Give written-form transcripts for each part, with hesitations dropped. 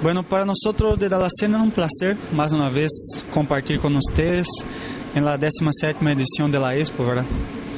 Bueno, para nosotros de Dalacena es un placer, más una vez, compartir con ustedes en la 17ª edición de la Expo, ¿verdad?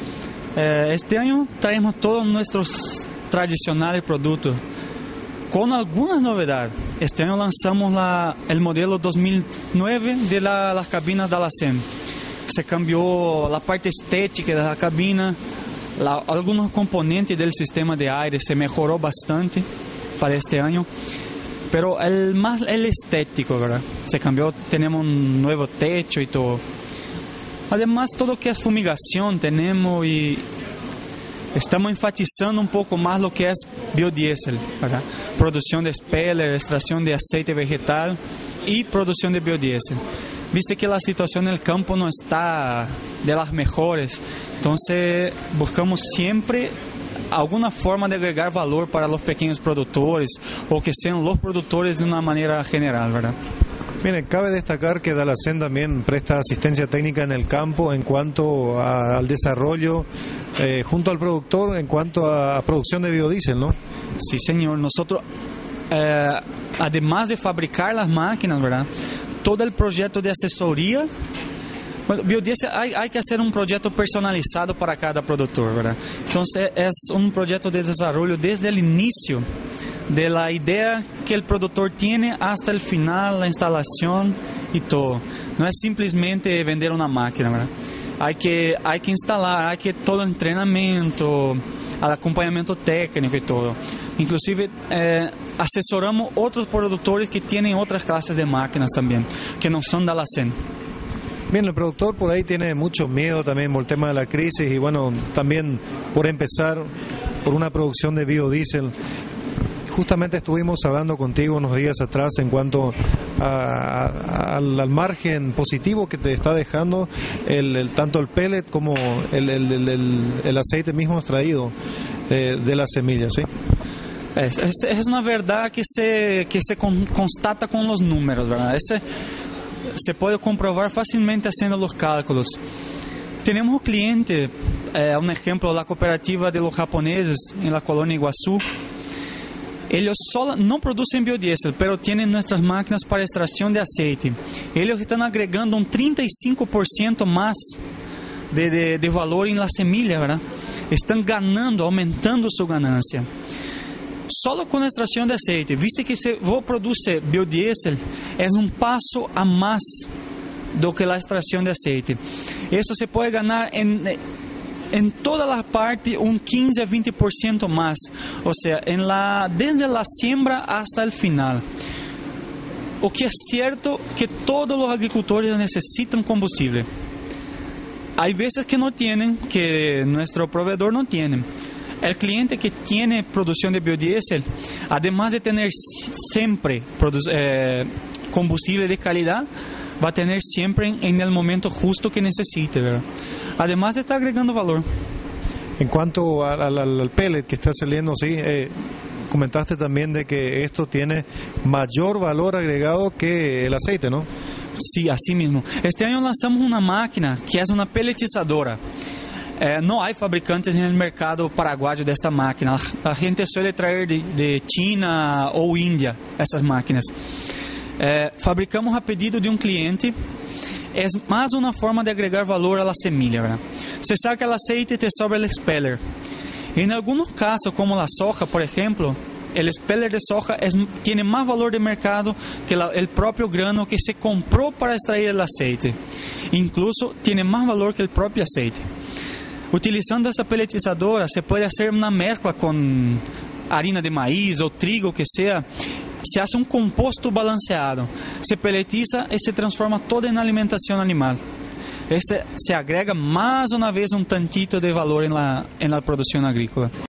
Este año traemos todos nuestros tradicionales productos, con algunas novedades. Este año lanzamos el modelo 2009 de las cabinas Dalacena. Se cambió la parte estética de la cabina, algunos componentes del sistema de aire se mejoró bastante para este año. Pero el estético, ¿verdad? Se cambió, tenemos un nuevo techo y todo. Además, todo lo que es fumigación tenemos y estamos enfatizando un poco más lo que es biodiesel, ¿verdad? Producción de speller, extracción de aceite vegetal y producción de biodiesel. Viste que la situación en el campo no está de las mejores, entonces buscamos siempre alguna forma de agregar valor para los pequeños productores o que sean los productores de una manera general, ¿verdad? Bien, cabe destacar que Dalacena también presta asistencia técnica en el campo en cuanto al desarrollo junto al productor en cuanto a producción de biodiesel, ¿no? Sí, señor. Nosotros, además de fabricar las máquinas, ¿verdad? Todo el proyecto de asesoría. Bueno, biodiesel hay que hacer un proyecto personalizado para cada productor, ¿verdad? Entonces es un proyecto de desarrollo desde el inicio, de la idea que el productor tiene hasta el final, la instalación y todo. No es simplemente vender una máquina, ¿verdad? Hay que instalar, hay que todo el entrenamiento, el acompañamiento técnico y todo. Inclusive asesoramos otros productores que tienen otras clases de máquinas también, que no son Dalacena. Bien, el productor por ahí tiene mucho miedo también por el tema de la crisis y bueno, también por empezar por una producción de biodiesel. Justamente estuvimos hablando contigo unos días atrás en cuanto al margen positivo que te está dejando tanto el pellet como el aceite mismo extraído de las semillas, ¿sí? Es una verdad que se constata con los números, ¿verdad? Se puede comprobar fácilmente haciendo los cálculos. Tenemos un cliente, un ejemplo, la cooperativa de los japoneses en la colonia Iguazú. Ellos solo no producen biodiesel, pero tienen nuestras máquinas para extracción de aceite. Ellos están agregando un 35% más de valor en la semilla, ¿verdad? Están ganando, aumentando su ganancia. Solo con la extracción de aceite, viste que se vos produce biodiesel, es un paso a más do que la extracción de aceite. Eso se puede ganar en toda la parte un 15 a 20% más, o sea, desde la siembra hasta el final. O que es cierto que todos los agricultores necesitan combustible. Hay veces que no tienen, que nuestro proveedor no tiene. El cliente que tiene producción de biodiesel, además de tener siempre combustible de calidad, va a tener siempre en el momento justo que necesite, ¿verdad? Además de estar agregando valor. En cuanto al pellet que está saliendo, sí, comentaste también de que esto tiene mayor valor agregado que el aceite, ¿no? Sí, así mismo. Este año lanzamos una máquina que es una pelletizadora. No hay fabricantes en el mercado paraguayo de esta máquina. La gente suele traer de China o India esas máquinas. Fabricamos a pedido de un cliente. Es más una forma de agregar valor a la semilla, ¿verdad? Se saca el aceite y te sobra el speller. En algunos casos, como la soja, por ejemplo, el speller de soja tiene más valor de mercado que el propio grano que se compró para extraer el aceite. Incluso tiene más valor que el propio aceite. Utilizando esa pelletizadora se puede hacer una mezcla con harina de maíz o trigo, que sea. Se hace un composto balanceado, se pelletiza y se transforma todo en alimentación animal. Se agrega más una vez un tantito de valor en la producción agrícola.